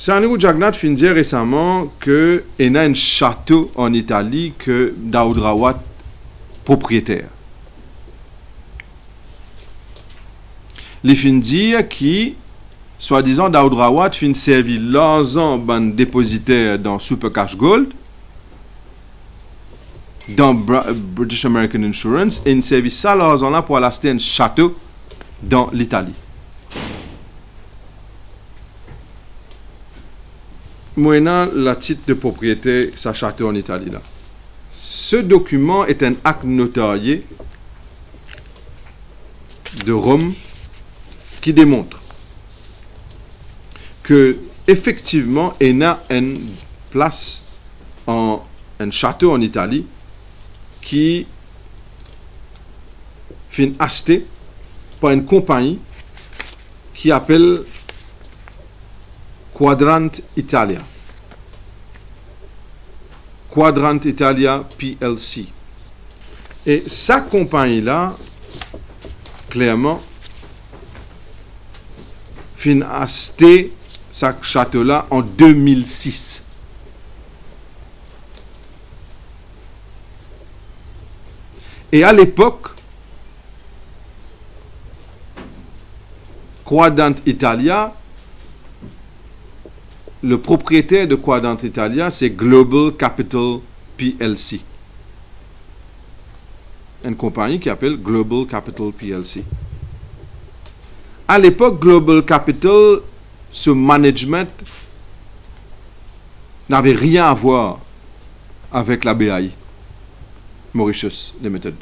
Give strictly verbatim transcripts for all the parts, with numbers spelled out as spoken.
Sarnero Jagannath fin dire récemment qu'il y a un château en Italie que Daoud Rawat propriétaire. Il fin dire qui, soi-disant, Daoud Rawat fin servi l'argent ban dépositaire dans Super Cash Gold, dans Bra British American Insurance, et il servi ça l'argent là pour aller acheter un château dans l'Italie. Moyennant la titre de propriété, sa château en Italie là. Ce document est un acte notarié de Rome qui démontre que effectivement il y a une place en un château en Italie qui fin acheté par une compagnie qui appelle Quadrant Italia. Quadrant Italia P L C. Et sa compagnie-là, clairement, fin acheté ce château-là en deux mille six. Et à l'époque, Quadrant Italia, le propriétaire de Quadrant Italia, c'est Global Capital P L C. Une compagnie qui s'appelle Global Capital P L C. À l'époque, Global Capital, ce management n'avait rien à voir avec la B A I, Mauritius Limited.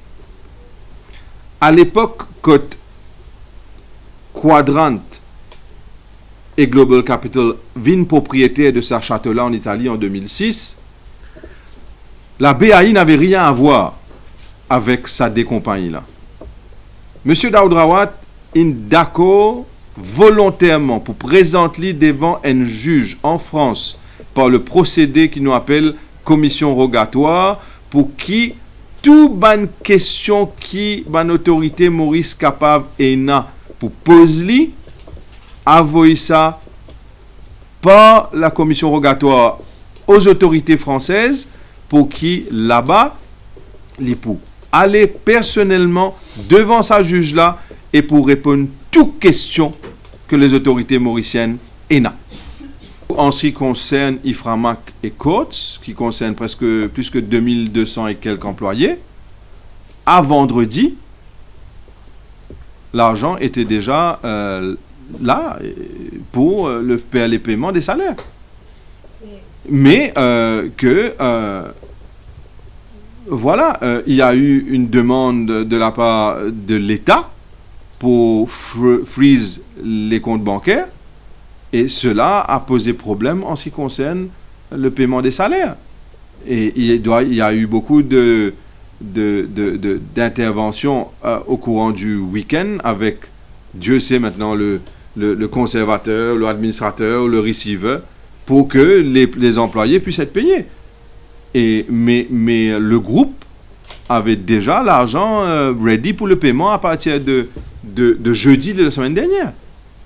À l'époque, quand Quadrant et Global Capital viennent propriétaire de ce château-là en Italie en deux mille six, la B A I n'avait rien à voir avec sa décompagnie-là. Monsieur Daoud Rawat est d'accord volontairement pour présenter devant un juge en France par le procédé qui nous appelle commission rogatoire pour qui toute bonne question qui bonne autorité Maurice capable et na pour poser envoyer ça par la commission rogatoire aux autorités françaises pour qui là-bas les pour aller personnellement devant sa juge là et pour répondre toute question que les autorités mauriciennes aient. En ce qui concerne Iframac et Coates, qui concerne presque plus que deux mille deux cents et quelques employés, à vendredi, l'argent était déjà euh, là pour le, les paiements des salaires. Mais euh, que, euh, voilà, euh, il y a eu une demande de la part de l'État pour freeze les comptes bancaires et cela a posé problème en ce qui concerne le paiement des salaires. Et il, doit, il y a eu beaucoup de, de, de, de, d'interventions euh, au courant du week-end avec, Dieu sait maintenant, le Le, le conservateur, l'administrateur, le receiver, pour que les, les employés puissent être payés. Et, mais, mais le groupe avait déjà l'argent euh, ready pour le paiement à partir de, de, de jeudi de la semaine dernière.